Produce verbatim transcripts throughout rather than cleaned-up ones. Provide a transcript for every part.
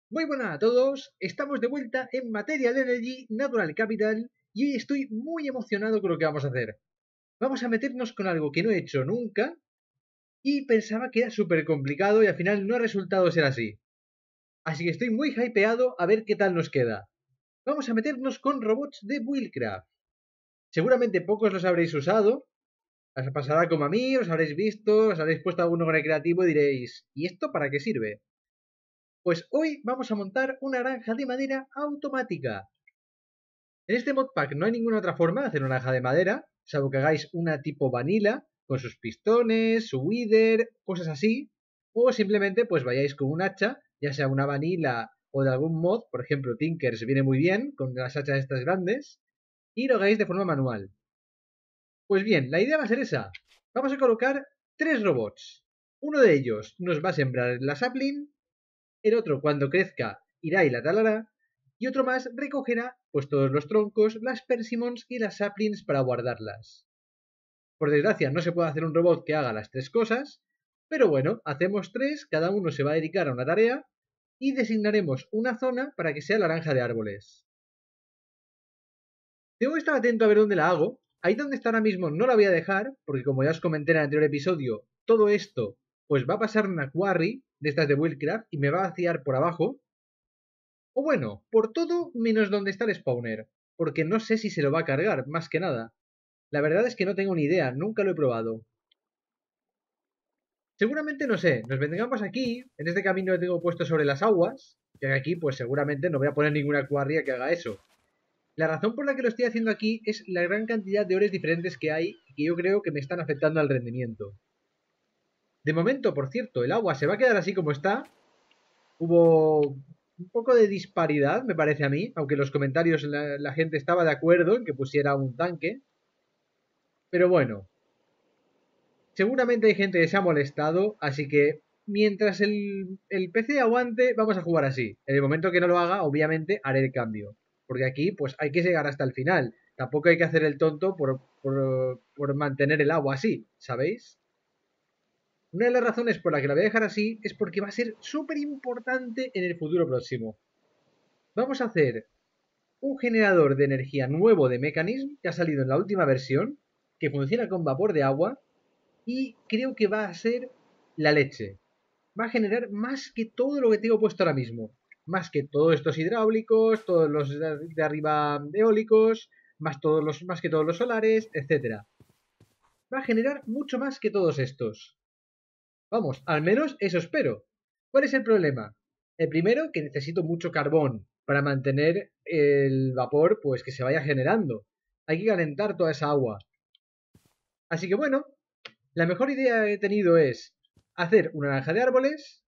Muy buenas a todos, estamos de vuelta en Material Energy Natural Capital y hoy estoy muy emocionado con lo que vamos a hacer. Vamos a meternos con algo que no he hecho nunca y pensaba que era súper complicado y al final no ha resultado ser así. Así que estoy muy hypeado a ver qué tal nos queda. Vamos a meternos con robots de Buildcraft. Seguramente pocos los habréis usado, os pasará como a mí, os habréis visto, os habréis puesto alguno con el creativo y diréis, ¿y esto para qué sirve? Pues hoy vamos a montar una granja de madera automática. En este modpack no hay ninguna otra forma de hacer una granja de madera, salvo que hagáis una tipo vanilla, con sus pistones, su wither, cosas así, o simplemente pues vayáis con un hacha, ya sea una vanilla o de algún mod, por ejemplo Tinkers viene muy bien, con las hachas estas grandes, y lo hagáis de forma manual. Pues bien, la idea va a ser esa. Vamos a colocar tres robots. Uno de ellos nos va a sembrar la sapling, el otro cuando crezca irá y la talará, y otro más recogerá pues todos los troncos, las persimmons y las saplings para guardarlas. Por desgracia no se puede hacer un robot que haga las tres cosas, pero bueno, hacemos tres, cada uno se va a dedicar a una tarea y designaremos una zona para que sea la granja de árboles. Tengo que estar atento a ver dónde la hago. Ahí donde está ahora mismo no la voy a dejar, porque como ya os comenté en el anterior episodio, todo esto pues va a pasar una quarry de estas de Buildcraft y me va a vaciar por abajo. O bueno, por todo menos donde está el spawner, porque no sé si se lo va a cargar, más que nada. La verdad es que no tengo ni idea, nunca lo he probado. Seguramente no sé, nos vendríamos aquí, en este camino que tengo puesto sobre las aguas, que aquí pues seguramente no voy a poner ninguna cuarria que haga eso. La razón por la que lo estoy haciendo aquí es la gran cantidad de ores diferentes que hay y que yo creo que me están afectando al rendimiento. De momento, por cierto, el agua se va a quedar así como está. Hubo un poco de disparidad, me parece a mí, aunque en los comentarios la, la gente estaba de acuerdo en que pusiera un tanque. Pero bueno, seguramente hay gente que se ha molestado, así que mientras el, el P C aguante, vamos a jugar así. En el momento que no lo haga, obviamente haré el cambio. Porque aquí, pues hay que llegar hasta el final. Tampoco hay que hacer el tonto por, por, por mantener el agua así, ¿sabéis? Una de las razones por la que la voy a dejar así es porque va a ser súper importante en el futuro próximo. Vamos a hacer un generador de energía nuevo de Mechanism que ha salido en la última versión, que funciona con vapor de agua y creo que va a ser la leche. Va a generar más que todo lo que tengo puesto ahora mismo. Más que todos estos hidráulicos, todos los de arriba eólicos, más, todos los, más que todos los solares, etcétera. Va a generar mucho más que todos estos. Vamos, al menos eso espero. ¿Cuál es el problema? El primero, que necesito mucho carbón para mantener el vapor, pues que se vaya generando. Hay que calentar toda esa agua. Así que bueno, la mejor idea que he tenido es hacer una granja de árboles.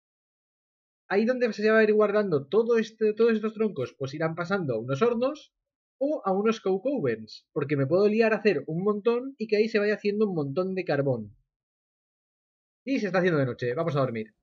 Ahí donde se va a ir guardando todo este, todos estos troncos, pues irán pasando a unos hornos o a unos coke ovens, porque me puedo liar a hacer un montón y que ahí se vaya haciendo un montón de carbón. Y se está haciendo de noche, vamos a dormir.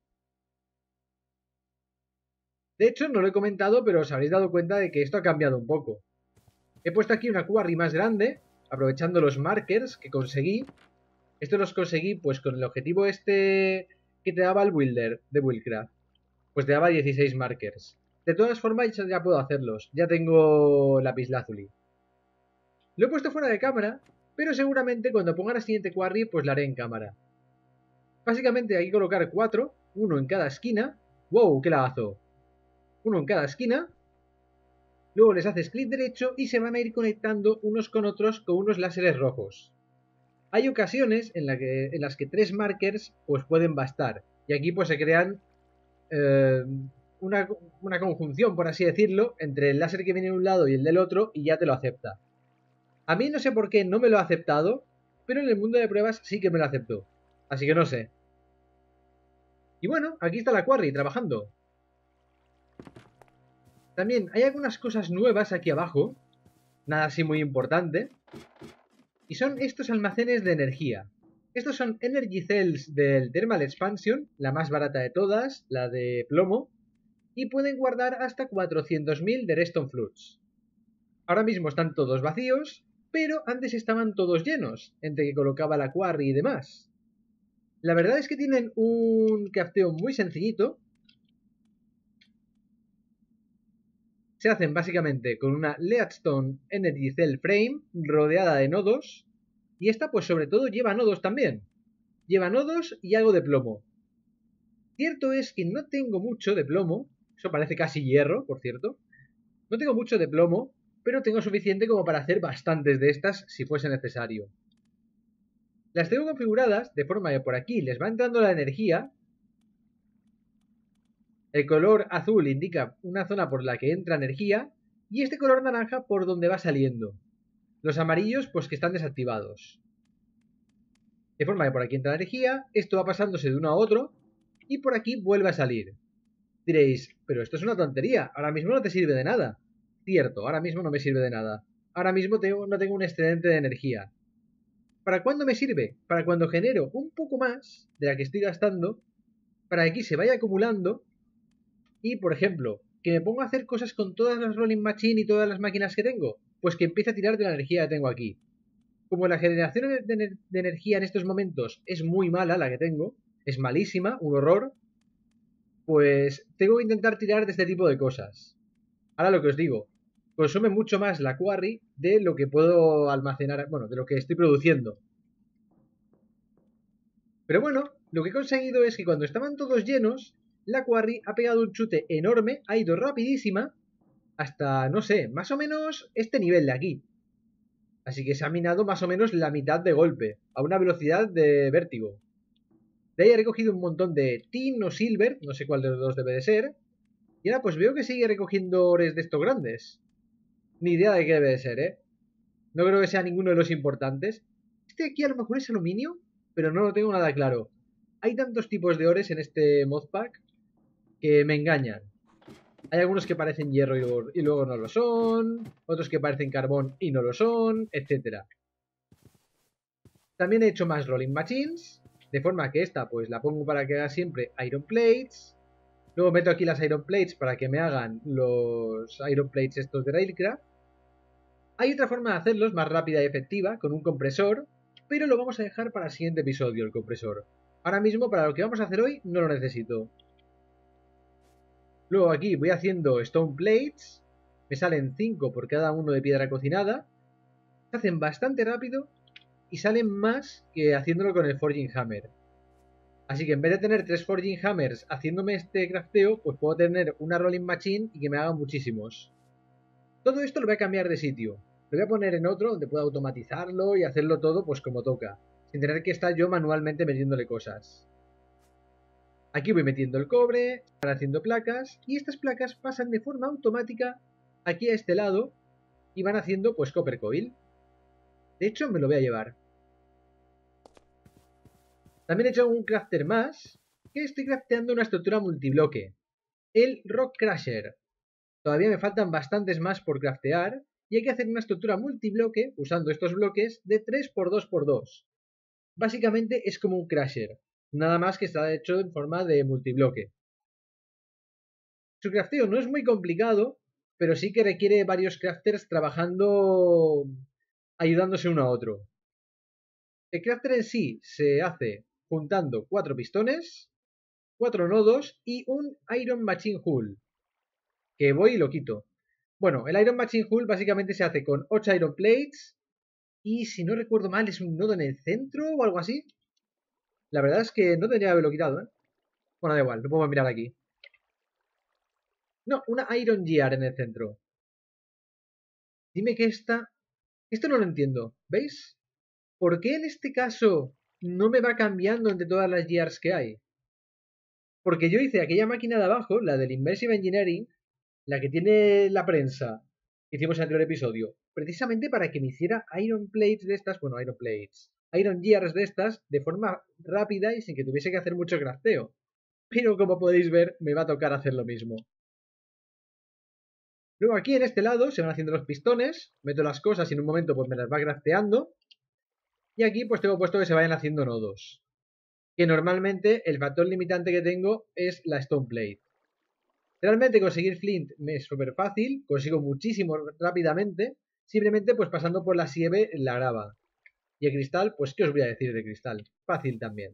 De hecho, no lo he comentado, pero os habréis dado cuenta de que esto ha cambiado un poco. He puesto aquí una quarry más grande, aprovechando los markers que conseguí. Estos los conseguí pues con el objetivo este que te daba el builder de Buildcraft. Pues te daba dieciséis markers. De todas formas ya puedo hacerlos. Ya tengo lapislázuli. Lo he puesto fuera de cámara, pero seguramente cuando ponga la siguiente quarry pues la haré en cámara. Básicamente hay que colocar cuatro, uno en cada esquina. ¡Wow! ¡Qué lagazo! Uno en cada esquina. Luego les haces clic derecho y se van a ir conectando unos con otros con unos láseres rojos. Hay ocasiones en, la que, en las que tres markers pues pueden bastar. Y aquí pues se crean eh, una, una conjunción, por así decirlo, entre el láser que viene de un lado y el del otro y ya te lo acepta. A mí no sé por qué no me lo ha aceptado, pero en el mundo de pruebas sí que me lo aceptó. Así que no sé. Y bueno, aquí está la quarry trabajando. También hay algunas cosas nuevas aquí abajo, nada así muy importante, y son estos almacenes de energía. Estos son Energy Cells del Thermal Expansion, la más barata de todas, la de plomo, y pueden guardar hasta cuatrocientos mil de Redstone Flutes. Ahora mismo están todos vacíos, pero antes estaban todos llenos, entre que colocaba la quarry y demás. La verdad es que tienen un crafteo muy sencillito. se hacen básicamente con una Leadstone Energy Cell Frame rodeada de nodos. Y esta pues sobre todo lleva nodos también. Lleva nodos y algo de plomo. Cierto es que no tengo mucho de plomo. Eso parece casi hierro, por cierto. No tengo mucho de plomo, pero tengo suficiente como para hacer bastantes de estas si fuese necesario. Las tengo configuradas de forma que por aquí les va entrando la energía. El color azul indica una zona por la que entra energía y este color naranja por donde va saliendo. Los amarillos pues que están desactivados. De forma que por aquí entra energía, esto va pasándose de uno a otro y por aquí vuelve a salir. Diréis, pero esto es una tontería, ahora mismo no te sirve de nada. Cierto, ahora mismo no me sirve de nada. Ahora mismo tengo, no tengo un excedente de energía. ¿Para cuándo me sirve? Para cuando genero un poco más de la que estoy gastando, para que aquí se vaya acumulando y, por ejemplo, que me pongo a hacer cosas con todas las rolling machine y todas las máquinas que tengo, pues que empiece a tirar de la energía que tengo aquí. Como la generación de, ener de energía en estos momentos es muy mala la que tengo, es malísima, un horror, pues tengo que intentar tirar de este tipo de cosas. Ahora lo que os digo, consume mucho más la quarry de lo que puedo almacenar, bueno, de lo que estoy produciendo. Pero bueno, lo que he conseguido es que cuando estaban todos llenos, la quarry ha pegado un chute enorme, ha ido rapidísima, hasta, no sé, más o menos este nivel de aquí. Así que se ha minado más o menos la mitad de golpe, a una velocidad de vértigo. De ahí he recogido un montón de tin o silver, no sé cuál de los dos debe de ser, y ahora pues veo que sigue recogiendo ores de estos grandes. Ni idea de qué debe de ser, ¿eh? No creo que sea ninguno de los importantes. Este aquí a lo mejor es aluminio, pero no lo tengo nada claro. Hay tantos tipos de ores en este modpack que me engañan. Hay algunos que parecen hierro y luego, y luego no lo son, otros que parecen carbón y no lo son, etcétera. También he hecho más rolling machines, de forma que esta pues la pongo para que haga siempre iron plates. Luego meto aquí las iron plates para que me hagan los iron plates estos de Railcraft. Hay otra forma de hacerlos más rápida y efectiva, con un compresor, pero lo vamos a dejar para el siguiente episodio, el compresor. Ahora mismo, para lo que vamos a hacer hoy, no lo necesito. Luego aquí voy haciendo stone plates, me salen cinco por cada uno de piedra cocinada, se hacen bastante rápido y salen más que haciéndolo con el forging hammer. Así que en vez de tener tres forging hammers haciéndome este crafteo, pues puedo tener una rolling machine y que me haga muchísimos. Todo esto lo voy a cambiar de sitio. Lo voy a poner en otro donde pueda automatizarlo y hacerlo todo pues como toca, sin tener que estar yo manualmente metiéndole cosas. Aquí voy metiendo el cobre, van haciendo placas y estas placas pasan de forma automática aquí a este lado y van haciendo pues copper coil. De hecho me lo voy a llevar. También he hecho un crafter más, que estoy crafteando una estructura multibloque, el Rock Crusher. Todavía me faltan bastantes más por craftear y hay que hacer una estructura multibloque usando estos bloques de tres por dos por dos. Básicamente es como un crusher, nada más que está hecho en forma de multibloque. Su crafteo no es muy complicado, pero sí que requiere varios crafters trabajando, ayudándose uno a otro. El crafter en sí se hace juntando cuatro pistones, cuatro nodos y un Iron Machine Hull, que voy y lo quito. Bueno, el Iron Machine Hull básicamente se hace con ocho Iron Plates y si no recuerdo mal es un nodo en el centro o algo así. La verdad es que no tendría que haberlo quitado, ¿eh? Bueno, da igual, lo podemos mirar aquí. No, una Iron Gear en el centro. Dime que esta... Esto no lo entiendo, ¿veis? ¿Por qué en este caso no me va cambiando entre todas las gears que hay? Porque yo hice aquella máquina de abajo, la del Inversive Engineering, la que tiene la prensa, que hicimos en el anterior episodio, precisamente para que me hiciera Iron Plates de estas, bueno, Iron Plates, Iron Gears de estas, de forma rápida y sin que tuviese que hacer mucho crafteo. Pero como podéis ver, me va a tocar hacer lo mismo. Luego aquí en este lado se van haciendo los pistones, meto las cosas y en un momento pues me las va crafteando. Y aquí pues tengo puesto que se vayan haciendo nodos. Que normalmente el factor limitante que tengo es la Stone Plate. Realmente conseguir flint me es súper fácil, consigo muchísimo rápidamente, simplemente pues pasando por la sieve en la grava. Y el cristal, pues ¿qué os voy a decir de cristal? Fácil también.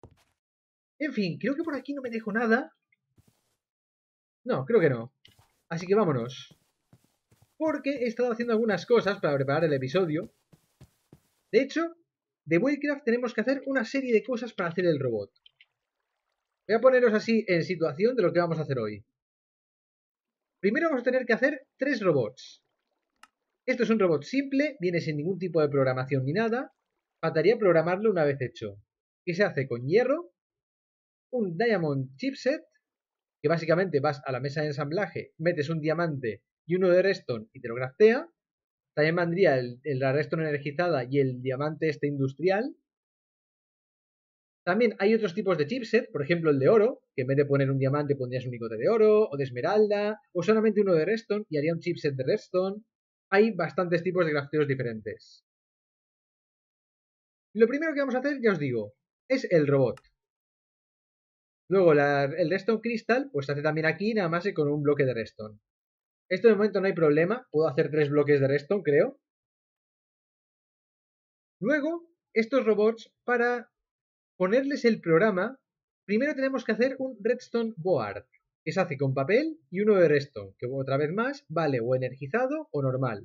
En fin, creo que por aquí no me dejo nada. No, creo que no. Así que vámonos. Porque he estado haciendo algunas cosas para preparar el episodio. De hecho, de Buildcraft tenemos que hacer una serie de cosas para hacer el robot. Voy a poneros así en situación de lo que vamos a hacer hoy. Primero vamos a tener que hacer tres robots. Esto es un robot simple, viene sin ningún tipo de programación ni nada. Faltaría programarlo una vez hecho. Y se hace con hierro, un Diamond Chipset, que básicamente vas a la mesa de ensamblaje, metes un diamante y uno de redstone y te lo craftea. También vendría el, el, la redstone energizada y el diamante este industrial. También hay otros tipos de chipset, por ejemplo el de oro, que en vez de poner un diamante pondrías un lingote de oro, o de esmeralda, o solamente uno de redstone y haría un chipset de redstone. Hay bastantes tipos de crafteos diferentes. Lo primero que vamos a hacer, ya os digo, es el robot. Luego la, el redstone crystal, pues se hace también aquí, nada más que con un bloque de redstone. Esto de momento no hay problema, puedo hacer tres bloques de redstone, creo. Luego, estos robots, para ponerles el programa, primero tenemos que hacer un redstone board, que se hace con papel y uno de redstone, que otra vez más vale o energizado o normal.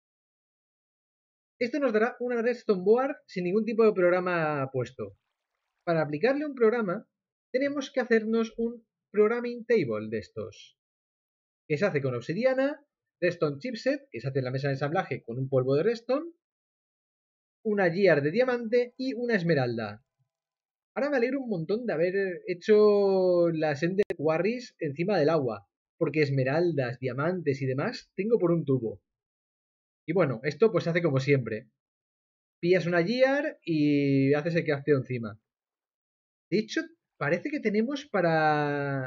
Esto nos dará una redstone board sin ningún tipo de programa puesto. Para aplicarle un programa, tenemos que hacernos un programming table de estos, que se hace con obsidiana, redstone chipset, que se hace en la mesa de ensamblaje con un polvo de redstone, una gear de diamante y una esmeralda. Ahora me alegro un montón de haber hecho las Ender Quarries encima del agua, porque esmeraldas, diamantes y demás tengo por un tubo. Y bueno, esto pues se hace como siempre. Pillas una gear y haces el crafteo encima. De hecho, parece que tenemos para...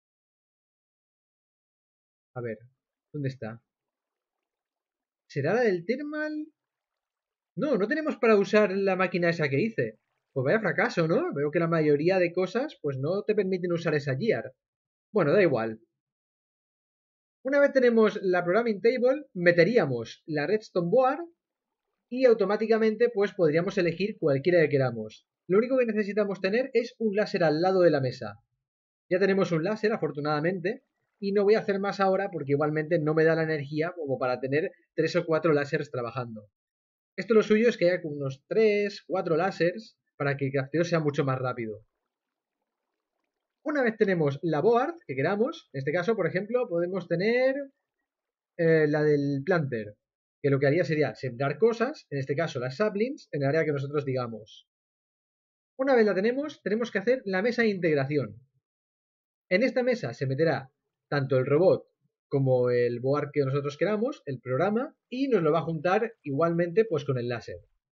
A ver, ¿dónde está? ¿Será la del thermal? No, no tenemos para usar la máquina esa que hice. Pues vaya fracaso, ¿no? Veo que la mayoría de cosas pues no te permiten usar esa gear. Bueno, da igual. Una vez tenemos la programming table, meteríamos la redstone board y automáticamente pues podríamos elegir cualquiera que queramos. Lo único que necesitamos tener es un láser al lado de la mesa. Ya tenemos un láser, afortunadamente, y no voy a hacer más ahora porque igualmente no me da la energía como para tener tres o cuatro láseres trabajando. Esto lo suyo es que haya unos tres, cuatro láseres para que el crafteo sea mucho más rápido. Una vez tenemos la board que queramos, en este caso, por ejemplo, podemos tener eh, la del planter, que lo que haría sería sembrar cosas, en este caso las saplings, en el área que nosotros digamos. Una vez la tenemos, tenemos que hacer la mesa de integración. En esta mesa se meterá tanto el robot como el board que nosotros queramos, el programa, y nos lo va a juntar igualmente pues con el láser.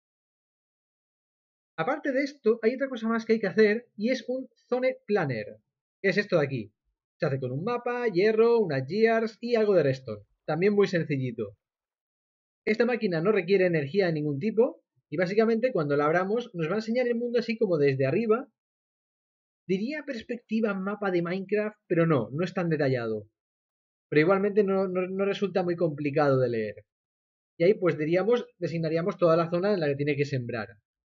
Aparte de esto, hay otra cosa más que hay que hacer y es un Zone Planner. ¿Qué es esto de aquí? Se hace con un mapa, hierro, unas gears y algo de redstone. También muy sencillito. Esta máquina no requiere energía de ningún tipo y básicamente cuando la abramos nos va a enseñar el mundo así como desde arriba. Diría perspectiva mapa de Minecraft, pero no, no es tan detallado. Pero igualmente no, no, no resulta muy complicado de leer. Y ahí pues diríamos, designaríamos toda la zona en la que tiene que sembrar.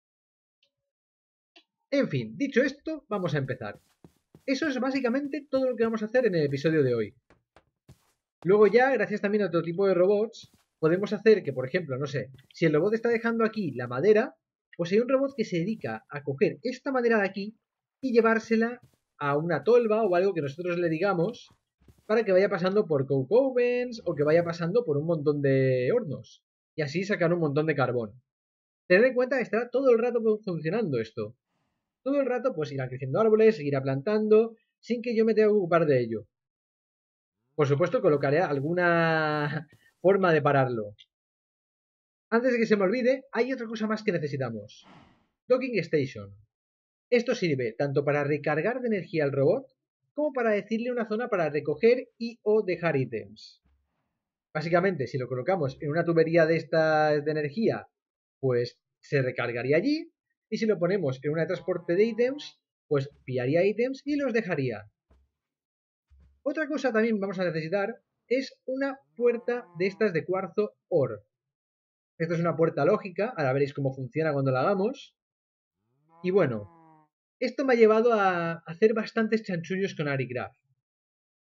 En fin, dicho esto, vamos a empezar. Eso es básicamente todo lo que vamos a hacer en el episodio de hoy. Luego ya, gracias también a otro tipo de robots, podemos hacer que, por ejemplo, no sé, si el robot está dejando aquí la madera, pues hay un robot que se dedica a coger esta madera de aquí y llevársela a una tolva o algo que nosotros le digamos para que vaya pasando por coke ovens o que vaya pasando por un montón de hornos y así sacar un montón de carbón. Tened en cuenta que estará todo el rato funcionando esto. Todo el rato pues irá creciendo árboles, seguirá plantando, sin que yo me tenga que ocupar de ello. Por supuesto, colocaré alguna forma de pararlo. Antes de que se me olvide, hay otra cosa más que necesitamos. Docking Station. Esto sirve tanto para recargar de energía al robot, como para decirle una zona para recoger y o dejar ítems. Básicamente, si lo colocamos en una tubería de estas de energía, pues se recargaría allí, y si lo ponemos en una de transporte de ítems, pues pillaría ítems y los dejaría. Otra cosa también vamos a necesitar es una puerta de estas de cuarzo ore. Esto es una puerta lógica, ahora veréis cómo funciona cuando la hagamos. Y bueno, esto me ha llevado a hacer bastantes chanchullos con Aricraft.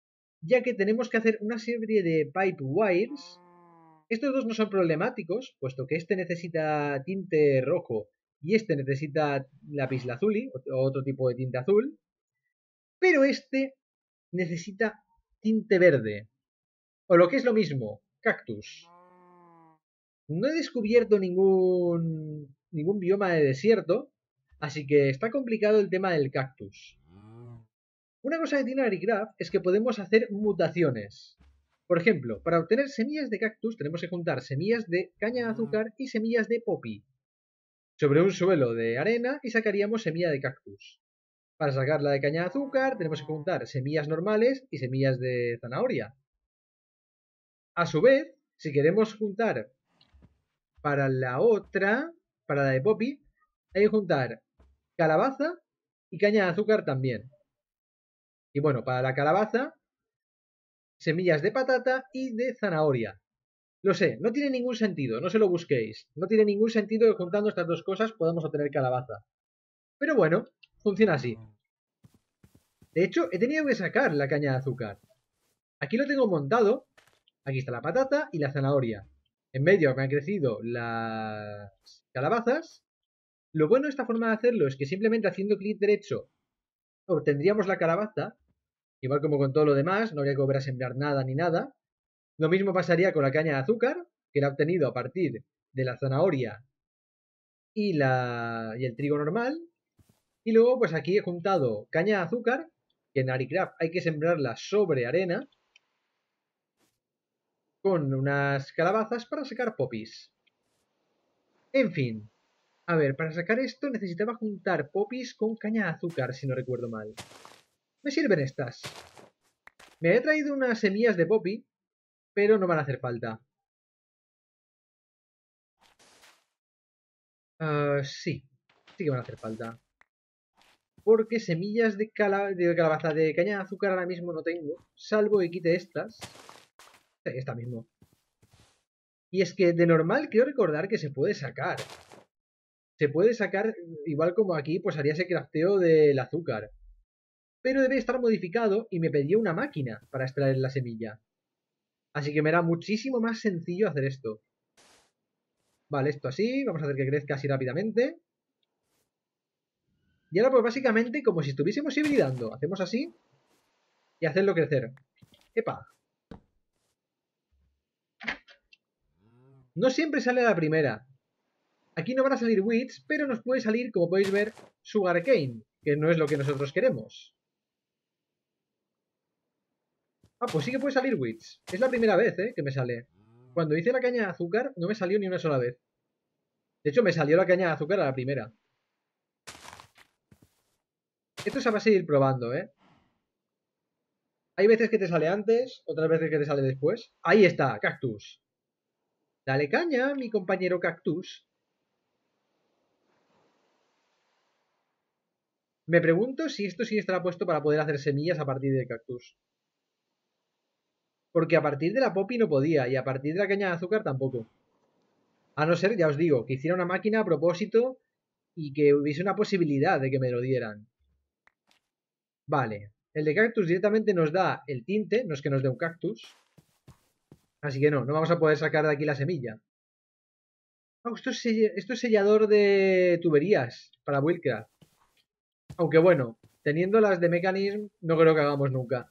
ya que tenemos que hacer una serie de pipe wires. Estos dos no son problemáticos, puesto que este necesita tinte rojo y este necesita lapislázuli, o otro tipo de tinte azul, pero este necesita tinte verde, o lo que es lo mismo, cactus. No he descubierto ningún, ningún bioma de desierto, así que está complicado el tema del cactus. Una cosa que tiene AgriCraft es que podemos hacer mutaciones. Por ejemplo, para obtener semillas de cactus tenemos que juntar semillas de caña de azúcar y semillas de poppy sobre un suelo de arena y sacaríamos semilla de cactus. Para sacar la de caña de azúcar tenemos que juntar semillas normales y semillas de zanahoria. A su vez, si queremos juntar para la otra, para la de poppy, hay que juntar calabaza y caña de azúcar también. Y bueno, para la calabaza, semillas de patata y de zanahoria. Lo sé, no tiene ningún sentido, no se lo busquéis. No tiene ningún sentido que juntando estas dos cosas podamos obtener calabaza. Pero bueno, funciona así. De hecho, he tenido que sacar la caña de azúcar. Aquí lo tengo montado. Aquí está la patata y la zanahoria. En medio me han crecido las calabazas. Lo bueno de esta forma de hacerlo es que simplemente haciendo clic derecho obtendríamos la calabaza. Igual como con todo lo demás, no habría que volver a sembrar nada ni nada. Lo mismo pasaría con la caña de azúcar, que la he obtenido a partir de la zanahoria y, la, y el trigo normal. Y luego pues aquí he juntado caña de azúcar, que en AgriCraft hay que sembrarla sobre arena, con unas calabazas para sacar poppies. En fin, a ver, para sacar esto necesitaba juntar poppies con caña de azúcar, si no recuerdo mal. Me sirven estas. Me he traído unas semillas de poppy, pero no van a hacer falta. Uh, sí, sí que van a hacer falta. Porque semillas de, cala de calabaza de caña de azúcar ahora mismo no tengo, salvo que quite estas. Sí, esta mismo. Y es que de normal quiero recordar que se puede sacar. Se puede sacar, igual como aquí, pues haría ese crafteo del azúcar. Pero debe estar modificado y me pedía una máquina para extraer la semilla. Así que me era muchísimo más sencillo hacer esto. Vale, esto así, vamos a hacer que crezca así rápidamente. Y ahora pues básicamente como si estuviésemos hibridando. Hacemos así y hacerlo crecer. ¡Epa! No siempre sale a la primera. Aquí no van a salir weeds, pero nos puede salir, como podéis ver, sugarcane, que no es lo que nosotros queremos. Ah, pues sí que puede salir weeds. Es la primera vez, ¿eh? Que me sale. Cuando hice la caña de azúcar no me salió ni una sola vez. De hecho, me salió la caña de azúcar a la primera. Esto se va a seguir probando, ¿eh? Hay veces que te sale antes, otras veces que te sale después. Ahí está, cactus. Dale caña, mi compañero cactus. Me pregunto si esto sí estará puesto para poder hacer semillas a partir del cactus. Porque a partir de la poppy no podía, y a partir de la caña de azúcar tampoco. A no ser, ya os digo, que hiciera una máquina a propósito y que hubiese una posibilidad de que me lo dieran. Vale, el de cactus directamente nos da el tinte, no es que nos dé un cactus. Así que no, no vamos a poder sacar de aquí la semilla. Oh, esto, es esto es sellador de tuberías para Buildcraft. Aunque bueno, teniendo las de Mechanism, no creo que hagamos nunca.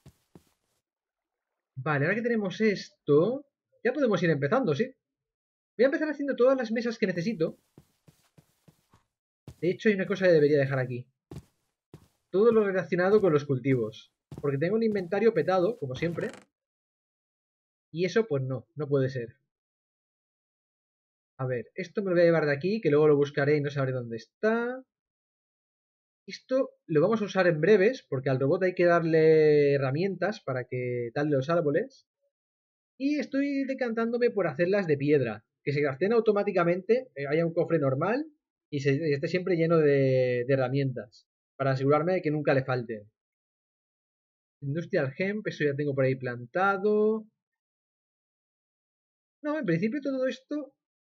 Vale, ahora que tenemos esto, ya podemos ir empezando, ¿sí? Voy a empezar haciendo todas las mesas que necesito. De hecho, hay una cosa que debería dejar aquí. Todo lo relacionado con los cultivos. Porque tengo un inventario petado, como siempre. Y eso, pues no, no puede ser. A ver, esto me lo voy a llevar de aquí, que luego lo buscaré y no sabré dónde está. Esto lo vamos a usar en breves, porque al robot hay que darle herramientas para que tale los árboles. Y estoy decantándome por hacerlas de piedra, que se craften automáticamente, eh, haya un cofre normal y, se, y esté siempre lleno de, de herramientas, para asegurarme de que nunca le falten. Industrial Hemp, eso ya tengo por ahí plantado. No, en principio todo esto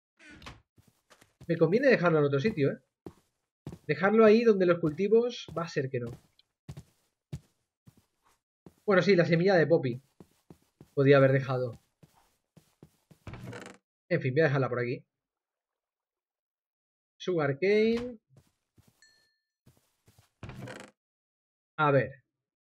me conviene dejarlo en otro sitio, ¿eh? Dejarlo ahí donde los cultivos va a ser que no. Bueno, sí, la semilla de Poppy. Podía haber dejado. En fin, voy a dejarla por aquí. Sugarcane. A ver.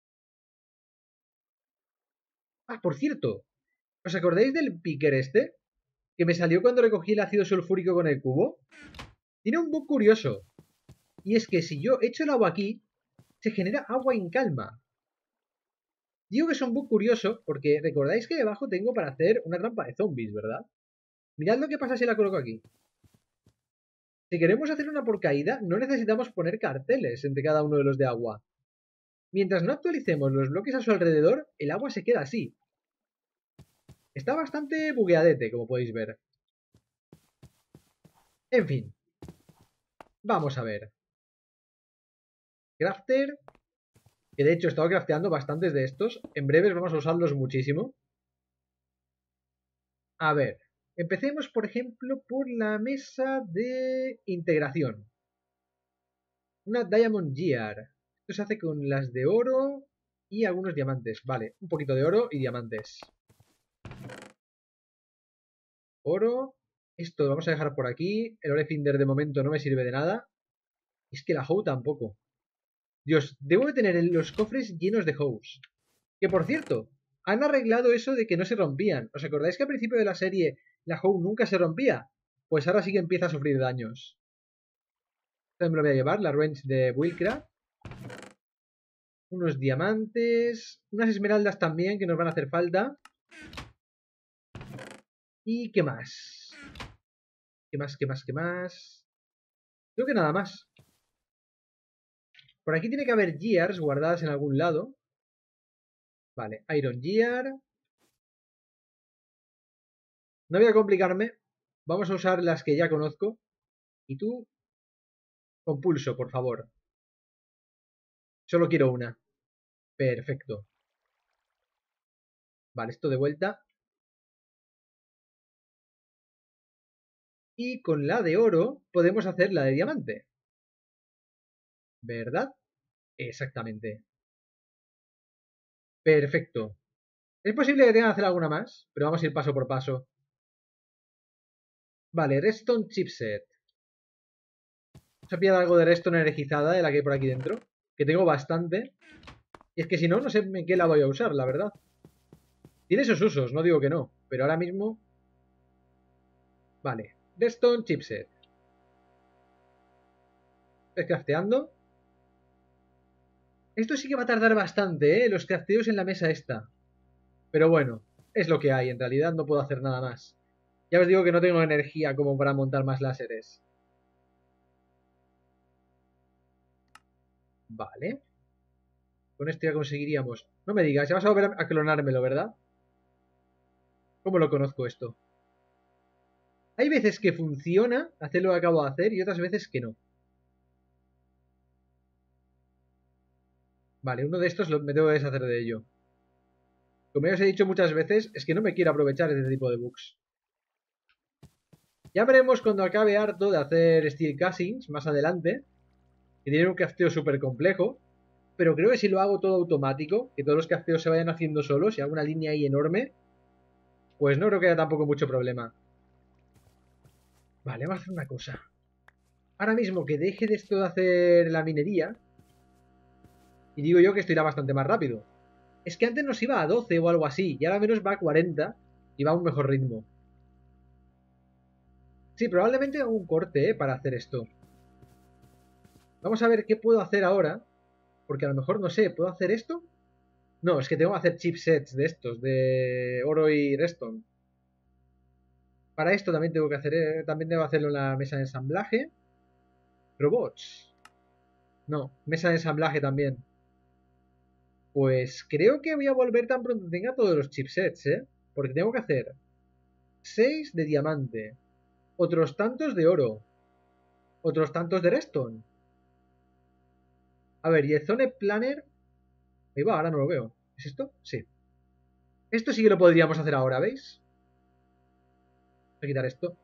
Ah, por cierto. ¿Os acordáis del picker este? Que me salió cuando recogí el ácido sulfúrico con el cubo. Tiene un bug curioso. Y es que si yo echo el agua aquí, se genera agua en calma. Digo que es un bug curioso porque recordáis que debajo tengo para hacer una trampa de zombies, ¿verdad? Mirad lo que pasa si la coloco aquí. Si queremos hacer una por caída, no necesitamos poner carteles entre cada uno de los de agua. Mientras no actualicemos los bloques a su alrededor, el agua se queda así. Está bastante bugueadete, como podéis ver. En fin. Vamos a ver. Crafter. Que de hecho he estado crafteando bastantes de estos. En breves vamos a usarlos muchísimo. A ver. Empecemos, por ejemplo, por la mesa de integración. Una Diamond Gear. Esto se hace con las de oro y algunos diamantes. Vale, un poquito de oro y diamantes. Oro. Esto lo vamos a dejar por aquí. El Ore Finder de momento no me sirve de nada. Es que la Hoe tampoco. Dios, debo de tener los cofres llenos de Hoes. Que por cierto, han arreglado eso de que no se rompían. ¿Os acordáis que al principio de la serie la Hoe nunca se rompía? Pues ahora sí que empieza a sufrir daños. También me lo voy a llevar, la Wrench de Willcraft. Unos diamantes. Unas esmeraldas también que nos van a hacer falta. ¿Y qué más? ¿Qué más, qué más, qué más? Creo que nada más. Por aquí tiene que haber Gears guardadas en algún lado. Vale, Iron Gear. No voy a complicarme. Vamos a usar las que ya conozco. Y tú, con pulso, por favor. Solo quiero una. Perfecto. Vale, esto de vuelta. Y con la de oro podemos hacer la de diamante. ¿Verdad? Exactamente. Perfecto. Es posible que tenga que hacer alguna más, pero vamos a ir paso por paso. Vale, Redstone Chipset. Vamos a pillar algo de Redstone energizada de la que hay por aquí dentro. Que tengo bastante. Y es que si no, no sé en qué la voy a usar, la verdad. Tiene sus usos, no digo que no. Pero ahora mismo... Vale. Redstone Chipset. Estoy crafteando. Esto sí que va a tardar bastante, ¿eh? Los crafteos en la mesa esta. Pero bueno, es lo que hay. En realidad no puedo hacer nada más. Ya os digo que no tengo energía como para montar más láseres. Vale. Con esto ya conseguiríamos... No me digas, ya vas a volver a clonármelo, ¿verdad? ¿Cómo lo conozco esto? Hay veces que funciona hacer lo que acabo de hacer y otras veces que no. Vale, uno de estos lo, me tengo que deshacer de ello. Como ya os he dicho muchas veces, es que no me quiero aprovechar de este tipo de bugs. Ya veremos cuando acabe harto de hacer Steel Castings más adelante, que tiene un crafteo súper complejo, pero creo que si lo hago todo automático, que todos los crafteos se vayan haciendo solos y hago una línea ahí enorme, pues no creo que haya tampoco mucho problema. Vale, vamos a hacer una cosa. Ahora mismo que deje de esto de hacer la minería, y digo yo que esto irá bastante más rápido. Es que antes nos iba a doce o algo así, y ahora menos va a cuarenta y va a un mejor ritmo. Sí, probablemente hago un corte, ¿eh? Para hacer esto. Vamos a ver qué puedo hacer ahora, porque a lo mejor, no sé, ¿puedo hacer esto? No, es que tengo que hacer chipsets de estos, de oro y redstone. Para esto también tengo que hacer, eh, también tengo que hacerlo en la mesa de ensamblaje. Robots. No, mesa de ensamblaje también. Pues creo que voy a volver tan pronto tenga todos los chipsets, ¿eh? Porque tengo que hacer seis de diamante, otros tantos de oro, otros tantos de redstone. A ver, y el Zone Planner... Ahí va, ahora no lo veo. ¿Es esto? Sí. Esto sí que lo podríamos hacer ahora, ¿veis? Voy a quitar esto.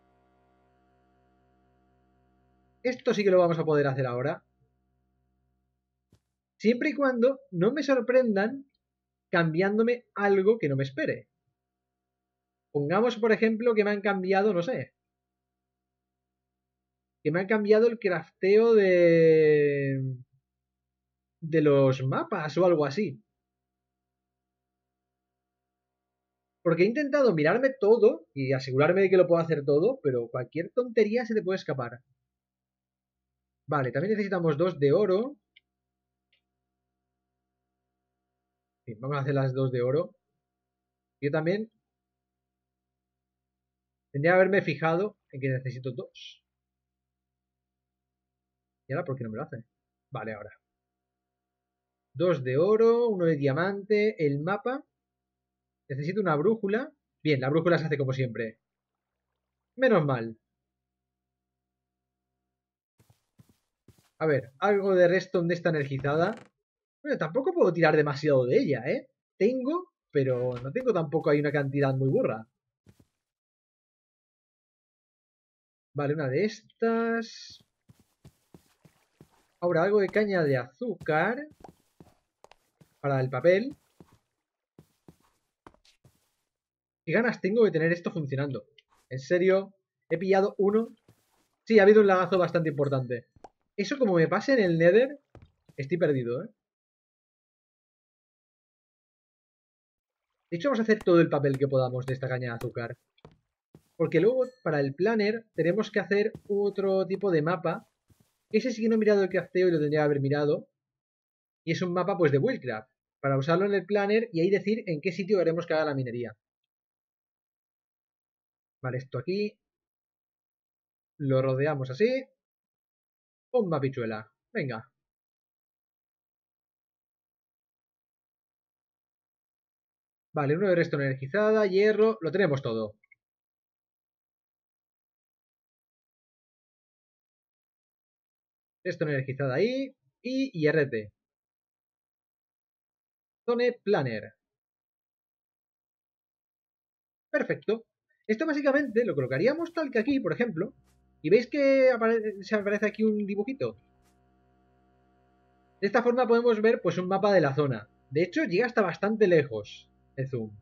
Esto sí que lo vamos a poder hacer ahora. Siempre y cuando no me sorprendan cambiándome algo que no me espere. Pongamos, por ejemplo, que me han cambiado, no sé, que me han cambiado el crafteo de... de los mapas o algo así. Porque he intentado mirarme todo y asegurarme de que lo puedo hacer todo, pero cualquier tontería se te puede escapar. Vale, también necesitamos dos de oro. Sí, vamos a hacer las dos de oro. Yo también tendría que haberme fijado en que necesito dos. ¿Y ahora por qué no me lo hace? Vale, ahora. Dos de oro, uno de diamante, el mapa. Necesito una brújula. Bien, la brújula se hace como siempre. Menos mal. A ver, algo de redstone de esta energizada. Bueno, tampoco puedo tirar demasiado de ella, ¿eh? Tengo, pero no tengo tampoco ahí una cantidad muy burra. Vale, una de estas. Ahora algo de caña de azúcar. Para el papel. ¿Qué ganas tengo de tener esto funcionando? En serio, he pillado uno. Sí, ha habido un lagazo bastante importante. Eso como me pase en el Nether, estoy perdido, ¿eh? De hecho, vamos a hacer todo el papel que podamos de esta caña de azúcar. Porque luego, para el planner, tenemos que hacer otro tipo de mapa. Ese sí que no he mirado el crafteo y lo tendría que haber mirado. Y es un mapa, pues, de Buildcraft. Para usarlo en el planner y ahí decir en qué sitio queremos que haga la minería. Vale, esto aquí. Lo rodeamos así. Un mapichuela. Venga. Vale, uno de redstone energizada, hierro. Lo tenemos todo. Redstone energizada ahí. Y I R T. Zone Planner. Perfecto. Esto básicamente lo colocaríamos tal que aquí, por ejemplo. Y veis que apare se aparece aquí un dibujito. De esta forma podemos ver pues un mapa de la zona. De hecho, llega hasta bastante lejos el zoom.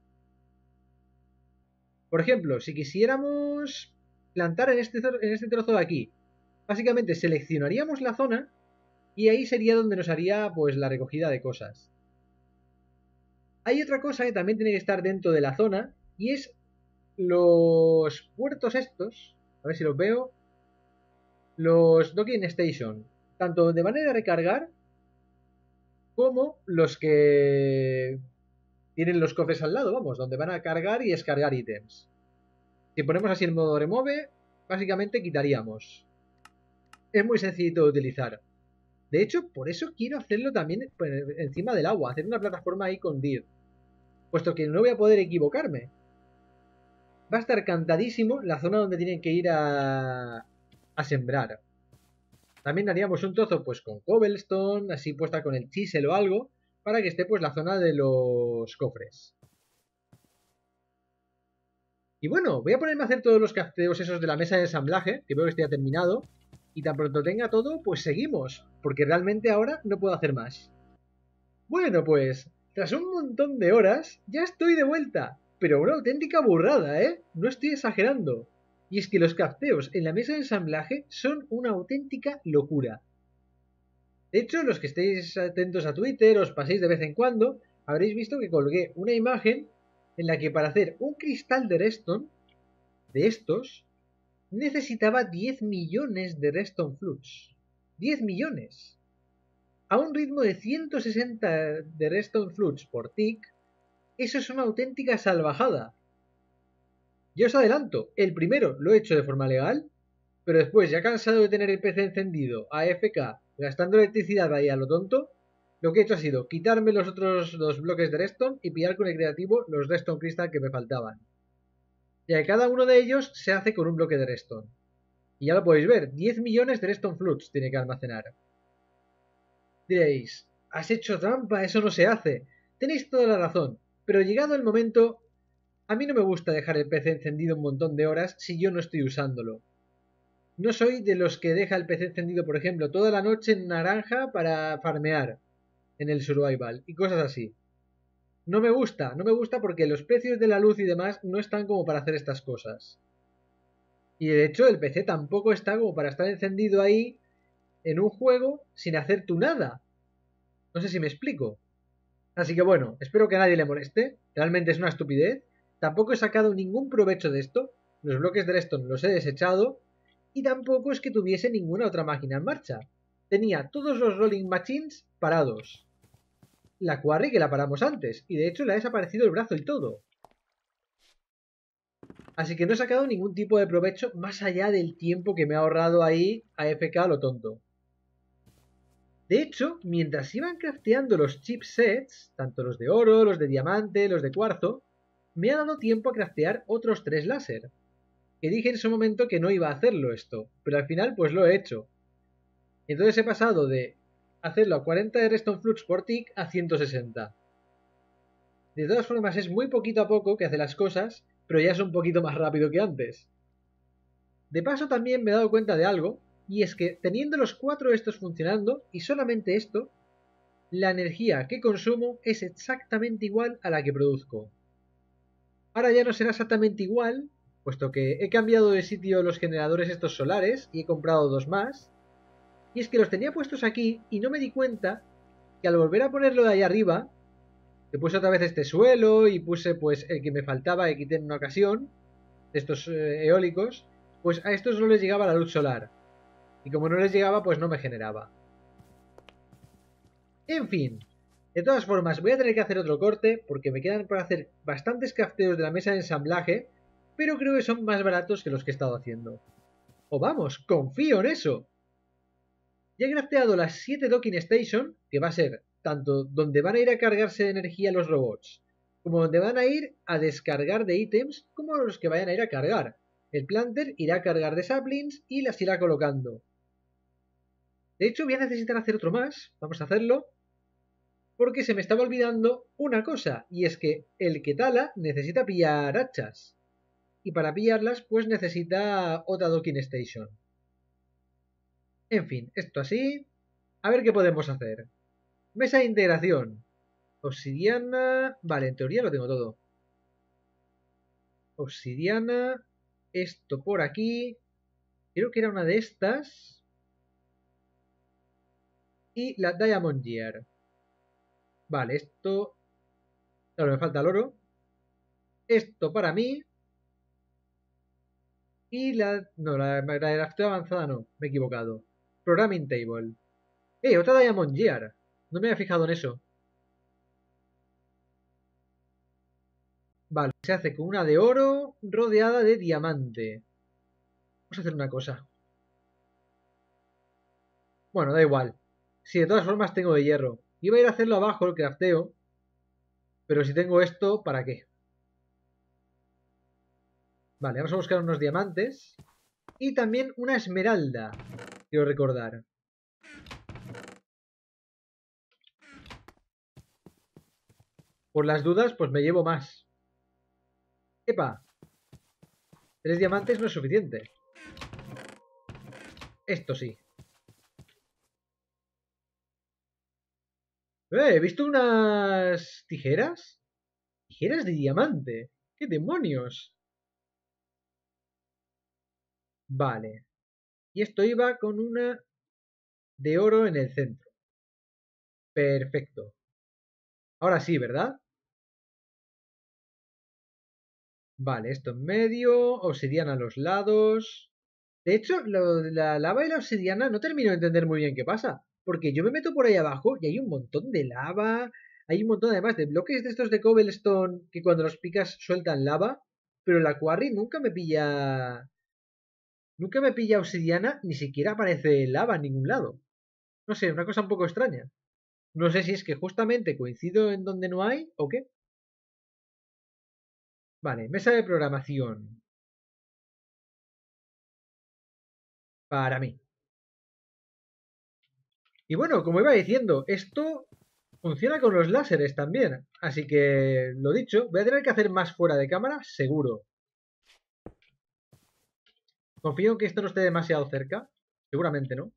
Por ejemplo, si quisiéramos plantar en este, en este trozo de aquí, básicamente seleccionaríamos la zona y ahí sería donde nos haría pues la recogida de cosas. Hay otra cosa que también tiene que estar dentro de la zona y es los puertos estos. A ver si los veo. Los docking station. Tanto de manera de recargar como los que tienen los cofres al lado, vamos, donde van a cargar y descargar ítems. Si ponemos así el modo remove, básicamente quitaríamos. Es muy sencillo de utilizar. De hecho, por eso quiero hacerlo también encima del agua, hacer una plataforma ahí con dirt. Puesto que no voy a poder equivocarme. Va a estar cantadísimo la zona donde tienen que ir a, a sembrar. También haríamos un trozo pues con cobblestone, así puesta con el chisel o algo, para que esté pues la zona de los cofres. Y bueno, voy a ponerme a hacer todos los crafteos esos de la mesa de ensamblaje, que veo que está terminado. Y tan pronto tenga todo, pues seguimos, porque realmente ahora no puedo hacer más. Bueno, pues, tras un montón de horas, ya estoy de vuelta. Pero una auténtica burrada, ¿eh? No estoy exagerando. Y es que los crafteos en la mesa de ensamblaje son una auténtica locura. De hecho, los que estéis atentos a Twitter, os paséis de vez en cuando, habréis visto que colgué una imagen en la que para hacer un cristal de redstone, de estos, necesitaba diez millones de redstone flux. diez millones. A un ritmo de ciento sesenta de redstone flux por tick, eso es una auténtica salvajada. Yo os adelanto, el primero lo he hecho de forma legal, pero después, ya cansado de tener el P C encendido a F K, gastando electricidad ahí a lo tonto, lo que he hecho ha sido quitarme los otros dos bloques de redstone y pillar con el creativo los redstone crystal que me faltaban. Ya que cada uno de ellos se hace con un bloque de redstone. Y ya lo podéis ver, diez millones de redstone flux tiene que almacenar. Diréis, has hecho trampa, eso no se hace. Tenéis toda la razón, pero llegado el momento, a mí no me gusta dejar el P C encendido un montón de horas si yo no estoy usándolo. No soy de los que deja el P C encendido, por ejemplo, toda la noche en naranja para farmear en el survival y cosas así. No me gusta, no me gusta porque los precios de la luz y demás no están como para hacer estas cosas. Y de hecho el P C tampoco está como para estar encendido ahí en un juego sin hacer tú nada. No sé si me explico. Así que bueno, espero que a nadie le moleste. Realmente es una estupidez. Tampoco he sacado ningún provecho de esto. Los bloques de redstone los he desechado. Y tampoco es que tuviese ninguna otra máquina en marcha. Tenía todos los rolling machines parados. La quarry que la paramos antes. Y de hecho le ha desaparecido el brazo y todo. Así que no he sacado ningún tipo de provecho más allá del tiempo que me ha ahorrado ahí a F K a lo tonto. De hecho, mientras iban crafteando los chipsets, tanto los de oro, los de diamante, los de cuarzo, me ha dado tiempo a craftear otros tres láser. Que dije en su momento que no iba a hacerlo esto, pero al final pues lo he hecho. Entonces he pasado de hacerlo a cuarenta de redstone flux por tick a ciento sesenta. De todas formas es muy poquito a poco que hace las cosas, pero ya es un poquito más rápido que antes. De paso también me he dado cuenta de algo, y es que teniendo los cuatro estos funcionando, y solamente esto, la energía que consumo es exactamente igual a la que produzco. Ahora ya no será exactamente igual, puesto que he cambiado de sitio los generadores estos solares y he comprado dos más, y es que los tenía puestos aquí y no me di cuenta que al volver a ponerlo de ahí arriba, que puse otra vez este suelo y puse pues el que me faltaba y quité en una ocasión, de estos eh, eólicos, pues a estos no les llegaba la luz solar. Y como no les llegaba, pues no me generaba. En fin, de todas formas, voy a tener que hacer otro corte porque me quedan por hacer bastantes crafteos de la mesa de ensamblaje, pero creo que son más baratos que los que he estado haciendo. O vamos, confío en eso. Ya he crafteado las siete docking station, que va a ser tanto donde van a ir a cargarse de energía los robots, como donde van a ir a descargar de ítems, como los que vayan a ir a cargar. El planter irá a cargar de saplings y las irá colocando. De hecho, voy a necesitar hacer otro más, vamos a hacerlo, porque se me estaba olvidando una cosa, y es que el que tala necesita pillar hachas. Y para pillarlas, pues necesita otra docking station. En fin, esto así. A ver qué podemos hacer. Mesa de integración. Obsidiana. Vale, en teoría lo tengo todo. Obsidiana. Esto por aquí. Creo que era una de estas. Y la Diamond Gear. Vale, esto. Claro, me falta el oro. Esto para mí. Y la... No, la, la de la avanzada no. Me he equivocado. Programming Table. ¡Eh! Otra Diamond Gear. No me había fijado en eso. Vale, se hace con una de oro rodeada de diamante. Vamos a hacer una cosa. Bueno, da igual. Si de todas formas tengo de hierro. Iba a ir a hacerlo abajo, el crafteo. Pero si tengo esto, ¿para qué? Vale, vamos a buscar unos diamantes. Y también una esmeralda. Quiero recordar. Por las dudas, pues me llevo más. ¡Epa! Tres diamantes no es suficiente. Esto sí. ¡Eh! He visto unas tijeras. Tijeras de diamante. ¡Qué demonios! Vale. Y esto iba con una de oro en el centro. Perfecto. Ahora sí, ¿verdad? Vale, esto en medio, obsidiana a los lados. De hecho, lo de la lava y la obsidiana no termino de entender muy bien qué pasa. Porque yo me meto por ahí abajo y hay un montón de lava. Hay un montón además de bloques de estos de cobblestone que cuando los picas sueltan lava. Pero la quarry nunca me pilla... Nunca me pilla obsidiana, ni siquiera aparece lava en ningún lado. No sé, una cosa un poco extraña. No sé si es que justamente coincido en donde no hay o qué. Vale, mesa de programación. Para mí. Y bueno, como iba diciendo, esto funciona con los láseres también. Así que, lo dicho, voy a tener que hacer más fuera de cámara, seguro. Confío en que esto no esté demasiado cerca. Seguramente no.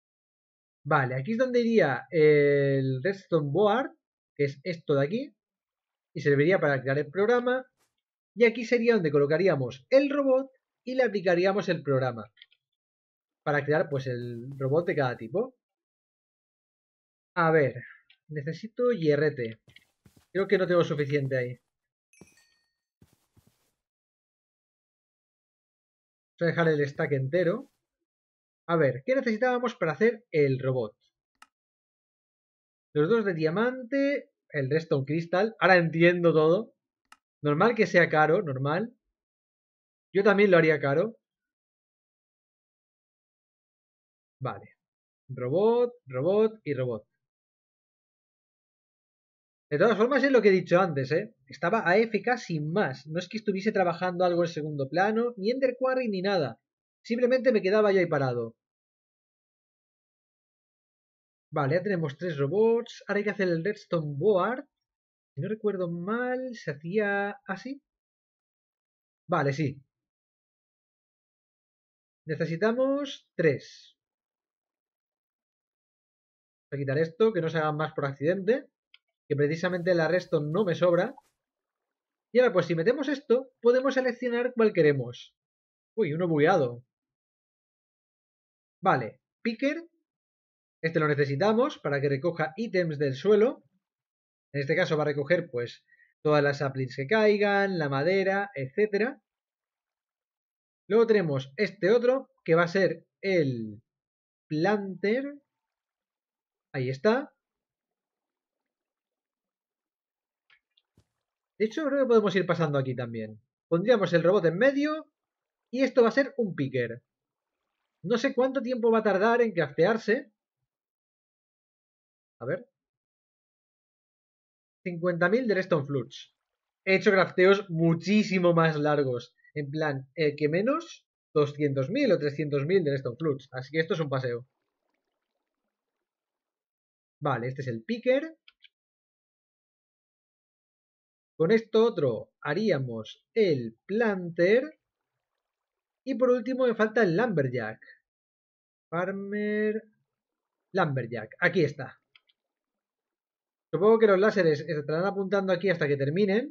Vale, aquí es donde iría el redstone board, que es esto de aquí. y serviría para crear el programa. Y aquí sería donde colocaríamos el robot y le aplicaríamos el programa para crear pues el robot de cada tipo. A ver, necesito hierrete. Creo que no tengo suficiente ahí. Voy a dejar el stack entero. A ver, ¿qué necesitábamos para hacer el robot? Los dos de diamante, el redstone crystal. Ahora entiendo todo. Normal que sea caro, normal. Yo también lo haría caro. Vale. Robot, robot y robot. De todas formas es lo que he dicho antes, ¿eh? Estaba A F K sin más. No es que estuviese trabajando algo en segundo plano, ni Ender Quarry ni nada. Simplemente me quedaba yo ahí parado. Vale, ya tenemos tres robots. Ahora hay que hacer el redstone board. Si no recuerdo mal, se hacía así. Vale, sí. Necesitamos tres. Voy a quitar esto, que no se hagan más por accidente. Que precisamente la redstone no me sobra. Y ahora, pues si metemos esto, podemos seleccionar cuál queremos. Uy, uno bugueado. Vale, picker. Este lo necesitamos para que recoja ítems del suelo. En este caso va a recoger, pues, todas las saplings que caigan, la madera, etcétera. Luego tenemos este otro, que va a ser el planter. Ahí está. De hecho, creo que podemos ir pasando aquí también. Pondríamos el robot en medio y esto va a ser un picker. No sé cuánto tiempo va a tardar en craftearse. A ver. cincuenta mil de redstone flutes. He hecho crafteos muchísimo más largos. En plan, el que menos, doscientos mil o trescientos mil de redstone flutes. Así que esto es un paseo. Vale, este es el picker. Con esto otro haríamos el planter. Y por último me falta el lumberjack. Farmer... Lumberjack. Aquí está. Supongo que los láseres estarán apuntando aquí hasta que terminen.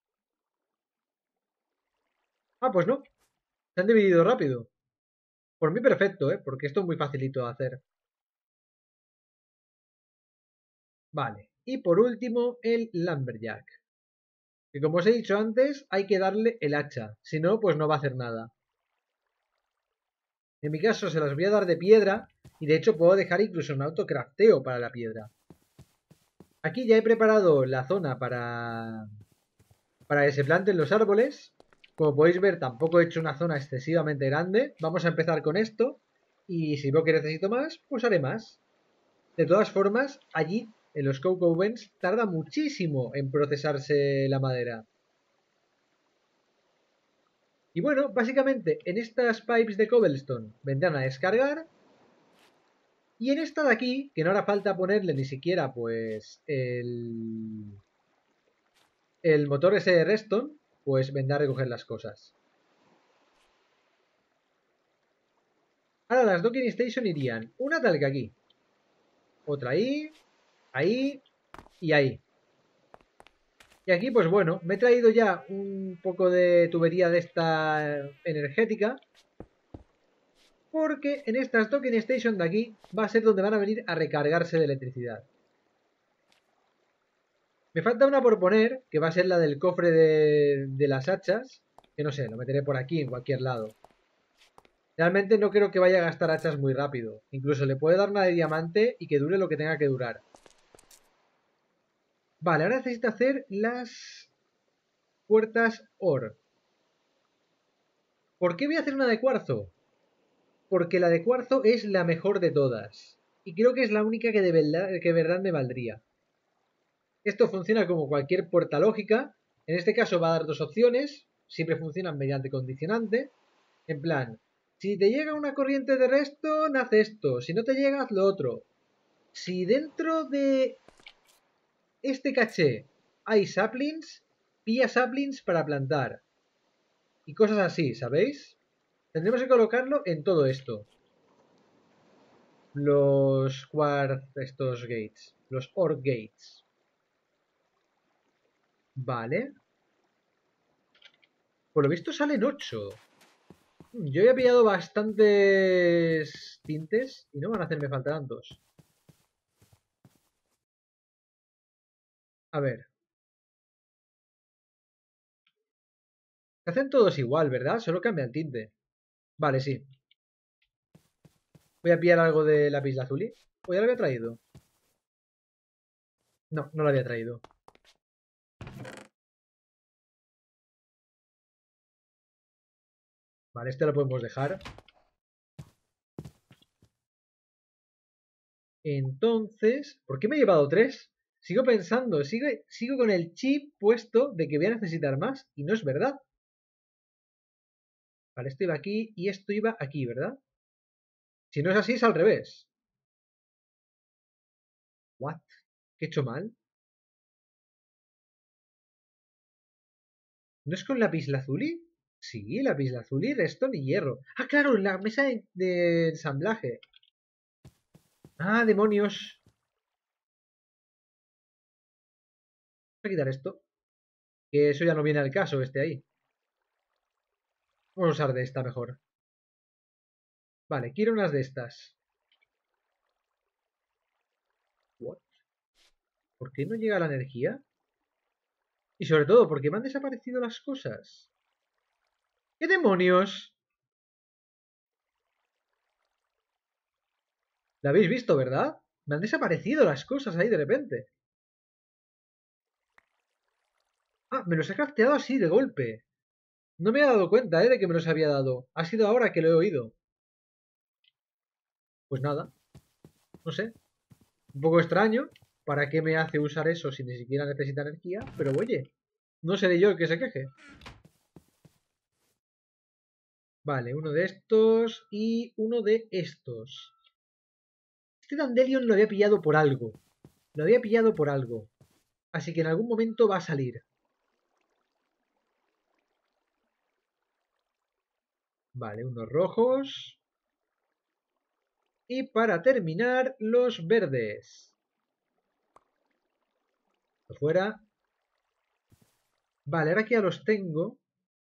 Ah, pues no. Se han dividido rápido. Por mí perfecto, ¿eh? Porque esto es muy facilito de hacer. Vale. Y por último, el Lumberjack. Que como os he dicho antes, hay que darle el hacha. Si no, pues no va a hacer nada. En mi caso se las voy a dar de piedra. Y de hecho puedo dejar incluso un autocrafteo para la piedra. Aquí ya he preparado la zona para... Para que se planten los árboles. Como podéis ver, tampoco he hecho una zona excesivamente grande. Vamos a empezar con esto. Y si veo que necesito más, pues haré más. De todas formas, allí, en los coke ovens, tarda muchísimo en procesarse la madera. Y bueno, básicamente, en estas pipes de cobblestone vendrán a descargar. Y en esta de aquí, que no hará falta ponerle ni siquiera, pues, el... El motor ese de redstone, pues vendrá a recoger las cosas. Ahora las docking station irían una tal que aquí. Otra ahí, ahí y ahí. Y aquí, pues bueno, me he traído ya un poco de tubería de esta energética. Porque en estas docking station de aquí va a ser donde van a venir a recargarse de electricidad. Me falta una por poner, que va a ser la del cofre de, de las hachas. Que no sé, lo meteré por aquí, en cualquier lado. Realmente no creo que vaya a gastar hachas muy rápido. Incluso le puedo dar una de diamante y que dure lo que tenga que durar. Vale, ahora necesito hacer las puertas O R. ¿Por qué voy a hacer una de cuarzo? Porque la de cuarzo es la mejor de todas. Y creo que es la única que de verdad, que de verdad me valdría. Esto funciona como cualquier puerta lógica. En este caso va a dar dos opciones. Siempre funcionan mediante condicionante. En plan, si te llega una corriente de redstone, haz esto. Si no te llega, haz lo otro. Si dentro de este caché hay saplings, pilla saplings para plantar. Y cosas así, ¿sabéis? Tendremos que colocarlo en todo esto. Los quartz, estos gates. Los O R gates. Vale. Por lo visto salen ocho. Yo había pillado bastantes tintes y no van a hacerme falta tantos. A ver. Se hacen todos igual, ¿verdad? Solo cambia el tinte. Vale, sí. Voy a pillar algo de lapislázuli. ¿O ya lo había traído? No, no lo había traído. Vale, este lo podemos dejar. Entonces, ¿por qué me he llevado tres? Sigo pensando, sigo, sigo con el chip puesto de que voy a necesitar más. Y no es verdad. Vale, esto iba aquí y esto iba aquí, ¿verdad? Si no es así, es al revés. ¿What? ¿Qué he hecho mal? ¿No es con lapislázuli? Sí, lapislázuli, redstone y hierro. Ah, claro, en la mesa de, de ensamblaje. Ah, demonios. Voy a quitar esto. Que eso ya no viene al caso, este ahí. Vamos a usar de esta mejor. Vale, quiero unas de estas. What? ¿Por qué no llega la energía? Y sobre todo, ¿por qué me han desaparecido las cosas? ¿Qué demonios? ¿La habéis visto, verdad? Me han desaparecido las cosas ahí de repente. Ah, me los he crafteado así, de golpe. No me he dado cuenta, ¿eh? De que me los había dado. Ha sido ahora que lo he oído. Pues nada. No sé. Un poco extraño. ¿Para qué me hace usar eso si ni siquiera necesita energía? Pero oye, no seré yo el que se queje. Vale, uno de estos y uno de estos. Este Dandelion lo había pillado por algo. Lo había pillado por algo. Así que en algún momento va a salir. Vale, unos rojos. Y para terminar, los verdes. Fuera. Vale, ahora que ya los tengo.